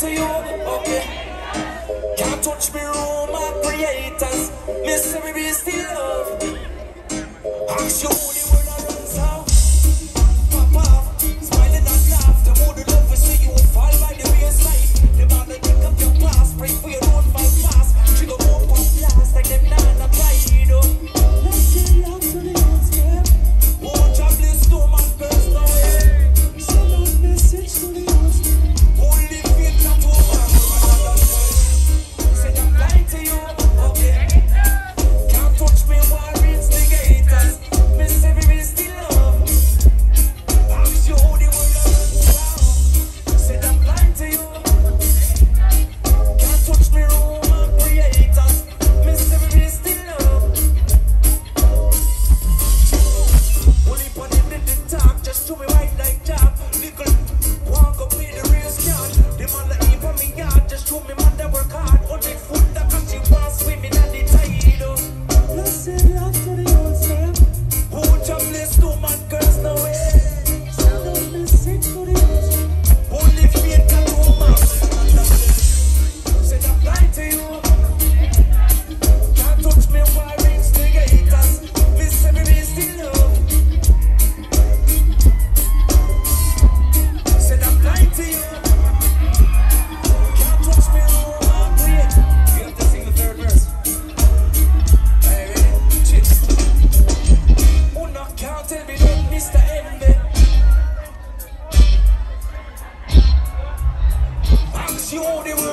to you, okay. Can't touch me, Roman creators. Miss everybody still love. Ask you who the world runs out. Pop off, smiling and laugh. The more the love we see you fall by the wayside. The man that think of your past, pray for your own fall fast. Trigger more pop blast like them nana pride. Let's send love to the youth, yeah. Oh, jobless, no man burst no way. Send out message to the youth. Only faith and woman. Said I'm lying to you, okay. Can't touch me while instigators. Miss everybody still love. Ask you who the world runs out. Said I'm lying to you. Can't touch me, Roman creators. Miss everybody still love. Only put him in the talk, just to me right like that. Little walk up in the real scan. The man that even me yard, just show me man that work hard. Only foot that cause she wants swimming at the tide. Let's say love to the old self. Who jobless, no man girls no way. Send out message to the youth. Only faith and woman. Said I'm lying to you. Can't touch me while instigators. Miss everybody still love. Said I'm lying to you. Can't touch me, Roman creators. You have to sing the third verse. Hey, ready? Cheers. Oh, no, can't tell me that Mr. Envy. Ask you how they